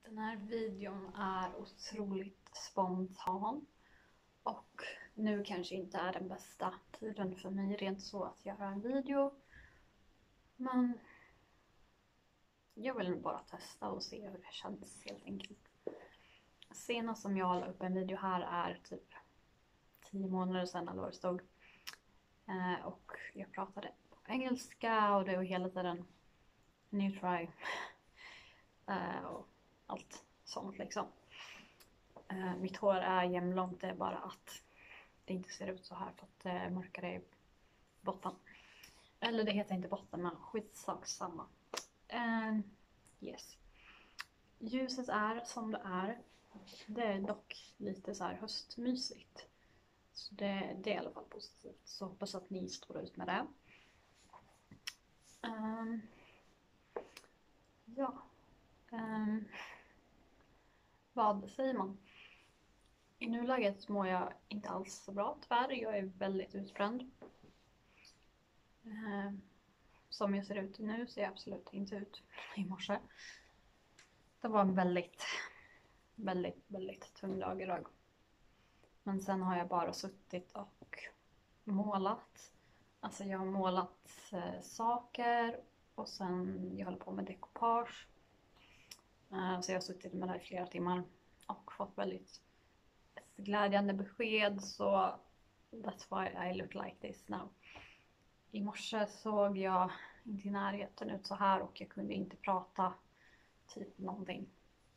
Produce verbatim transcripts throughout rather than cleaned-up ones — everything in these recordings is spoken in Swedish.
Den här videon är otroligt spontan och nu kanske inte är den bästa tiden för mig rent så att göra en video. Men jag vill bara testa och se hur det känns helt enkelt. Senast som jag la upp en video här är typ tio månader sedan eller vad det stod. Eh, och jag pratade på engelska och det var hela tiden new try. eh, och allt sånt liksom. Eh, mitt hår är jämnlångt, det är bara att det inte ser ut så här för att det är mörkare i botten. Eller det heter inte botten, men skitsak samma. Uh, yes. Ljuset är som det är. Det är dock lite så här höstmysigt. Så det, det är i alla fall positivt. Så hoppas att ni står ut med det. Um, ja. Um, vad säger man? I nuläget mår jag inte alls så bra tyvärr. Jag är väldigt utbränd. Uh, som jag ser ut nu ser jag absolut inte ut i morse. Det var en väldigt, väldigt, väldigt tung dag idag. Men sen har jag bara suttit och målat. Alltså jag har målat eh, saker och sen jag håller på med dekoupage. Uh, så jag har suttit med det här i flera timmar och fått väldigt glädjande besked. Så that's why I look like this now. I morse såg jag inte i närheten ut så här och jag kunde inte prata typ någonting.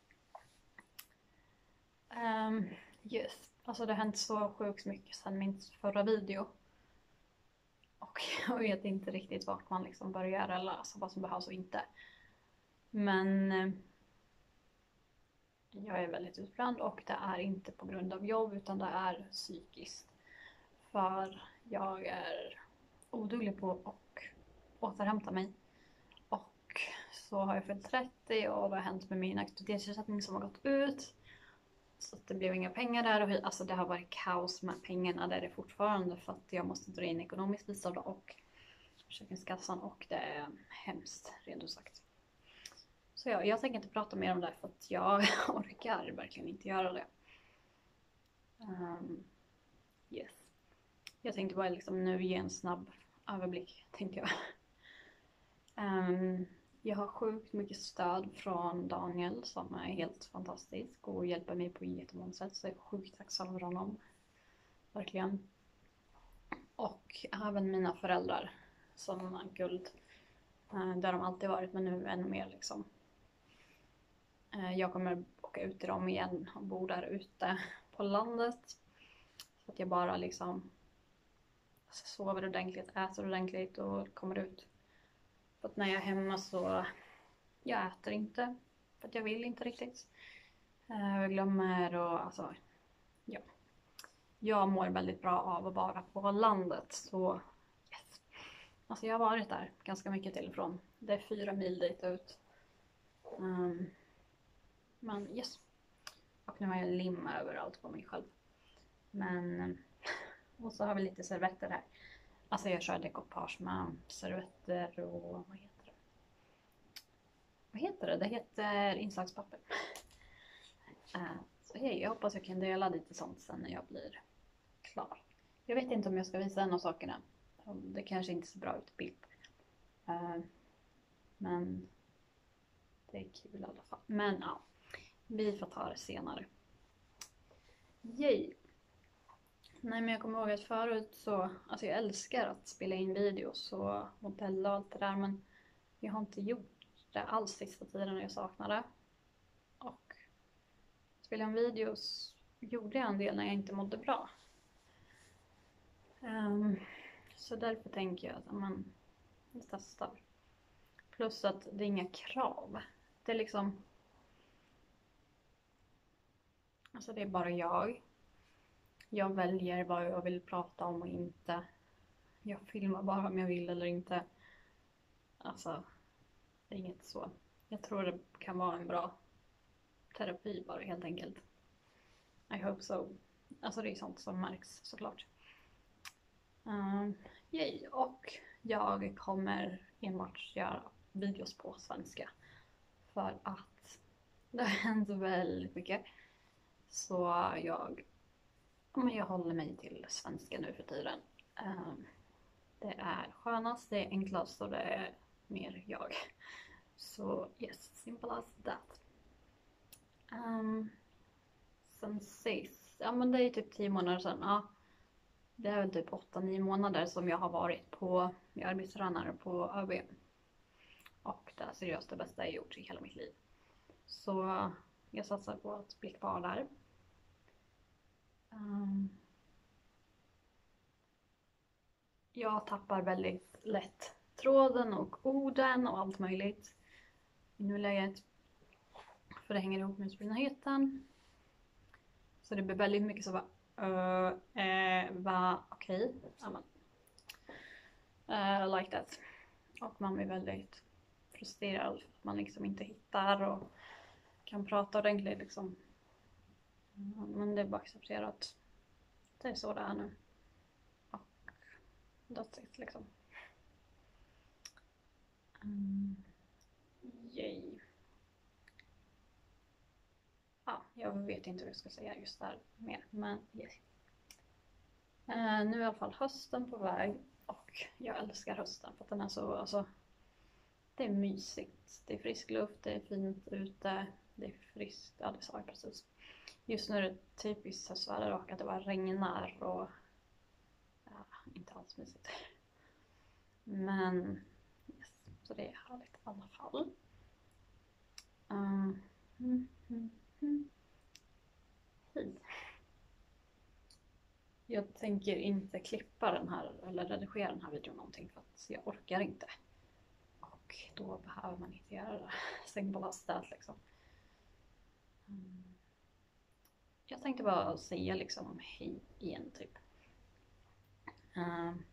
Um, yes. Alltså det har hänt så sjukt mycket sedan min förra video. Och jag vet inte riktigt vart man liksom börjar eller alltså vad som behövs och inte. Men eh, jag är väldigt utbränd och det är inte på grund av jobb utan det är psykiskt. För jag är oduglig på att återhämta mig. Och så har jag fyllt trettio och det har hänt med min aktivitetsersättning som har gått ut. Så att det blev inga pengar där och alltså det har varit kaos med pengarna där det är fortfarande för att jag måste dra in ekonomiskt bistånd och Försäkringskassan och det är hemskt rent ut sagt. Så ja, jag tänker inte prata mer om det för att jag orkar verkligen inte göra det. Um, yes. Jag tänkte bara liksom nu ge en snabb överblick tänkte jag. Um, jag har sjukt mycket stöd från Daniel som är helt fantastisk och hjälper mig på jättemånga sätt. Så jag är sjukt tacksam för honom. Verkligen. Och även mina föräldrar som är guld. Uh, där de alltid varit men nu ännu mer liksom. Uh, jag kommer åka ut till dem igen och bo där ute på landet. Så att jag bara liksom sover ordentligt, äter ordentligt och kommer ut. För att när jag är hemma så jag äter inte. För att jag vill inte riktigt. Jag glömmer och alltså ja. Jag mår väldigt bra av att vara på landet så yes. Alltså jag har varit där ganska mycket till och från. Det är fyra mil dit ut. Um, men yes. Och nu har jag lim överallt på mig själv. Men och så har vi lite servetter här. Alltså jag kör dekoupage med servetter och vad heter det? Vad heter det? Det heter inslagspapper. Uh, så hej, jag hoppas jag kan dela lite sånt sen när jag blir klar. Jag vet inte om jag ska visa en av sakerna. Det kanske inte ser bra ut i bild. Uh, men det är kul i alla fall. Men ja, vi får ta det senare. Yay! Nej men jag kommer ihåg att förut så, alltså jag älskar att spela in videos och modella och allt det där men jag har inte gjort det alls sista tiden när jag saknade. Och spela in videos gjorde jag en del när jag inte mådde bra. Um, så därför tänker jag att man testar. Plus att det är inga krav. Det är liksom, alltså det är bara jag. Jag väljer vad jag vill prata om och inte. Jag filmar bara om jag vill eller inte. Alltså, det är inget så. Jag tror det kan vara en bra terapi bara helt enkelt. I hope so. Alltså det är sånt som märks såklart. Um, yay. Och jag kommer enbart göra videos på svenska. För att Det har hänt väldigt mycket. Så jag, ja, men jag håller mig till svenska nu för tiden. Um, det är skönast, det är enklast och det är mer jag. Så yes, simple as that. Um, sen sist, ja men det är typ tio månader sedan. Ja, det är väl typ åtta nio månader som jag har varit på, jag är arbetstränare på ÖB. Och det är seriöst det bästa jag gjort i hela mitt liv. Så jag satsar på att bli kvar där. Um, jag tappar väldigt lätt tråden och orden och allt möjligt i nuläget. För det hänger ihop med utbrändheten. Så det blir väldigt mycket så bara, uh, eh, va, okej. Okay. Uh, like that. Och man blir väldigt frustrerad för att man liksom inte hittar och kan prata ordentligt liksom. Men det är bara accepterat. Det är så det är nu. Och that's it liksom. Mm. Yay. Ja, jag vet inte vad jag ska säga just där mer, men yes. Uh, nu är i alla fall hösten på väg och jag älskar hösten för att den är så, alltså, det är mysigt, det är frisk luft, det är fint ute, det är friskt, ja det sa jag precis. Just nu är det typiskt höstväder och att det bara regnar och ja, inte alls mysigt. Men yes, så det är härligt i alla fall. Um, mm, mm, mm. Hej. Jag tänker inte klippa den här eller redigera den här videon någonting för att jag orkar inte. Och då behöver man inte göra det. Sängballastat liksom. Mm. Jag tänkte bara säga liksom hej igen typ. Um.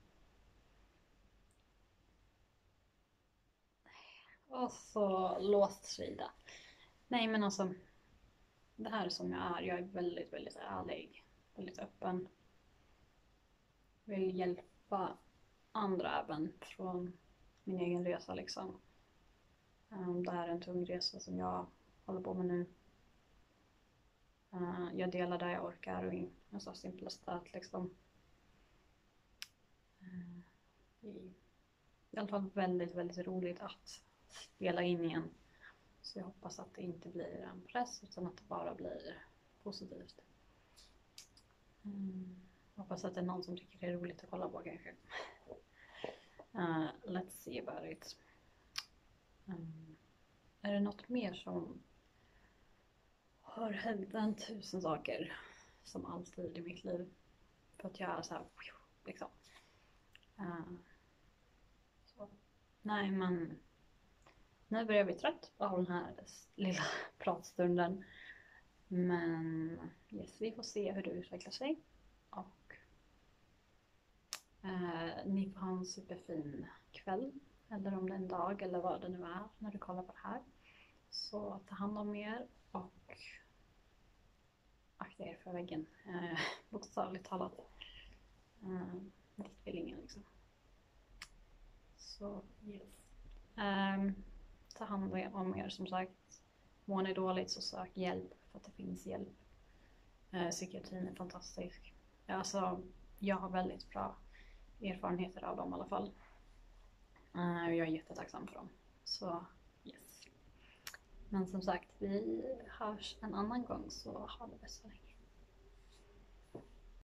Och så låst sida. Nej men alltså. Det här är som jag är. Jag är väldigt, väldigt ärlig. Väldigt öppen. Vill hjälpa andra även från min egen resa liksom. Um, det här är en tung resa som jag håller på med nu. Uh, jag delar där jag orkar och en så simpel start liksom. Uh, det är i alla fall väldigt, väldigt roligt att spela in igen. Så jag hoppas att det inte blir en press utan att det bara blir positivt. Mm. Hoppas att det är någon som tycker det är roligt att kolla på kanske. Uh, let's see about it. Um, är det något mer som har hänt en tusen saker som alltid i mitt liv? För att jag är så här, liksom. Uh, så. Nej men nu börjar jag bli trött av den här lilla pratstunden. Men yes, vi får se hur det utvecklar sig. Och eh, ni får ha en superfin kväll. Eller om det är en dag eller vad det nu är när du kollar på det här. Så ta hand om er och akta er för väggen. Eh, bokstavligt talat. Eh, dit vill ingen liksom. Så yes. Um, ta hand om er som sagt. Mår ni dåligt så sök hjälp för att det finns hjälp. Eh, psykiatrin är fantastisk. Alltså, jag har väldigt bra erfarenheter av dem i alla fall. Eh, jag är jättetacksam för dem. Så yes. Men som sagt, vi hörs en annan gång så ha det bäst så länge.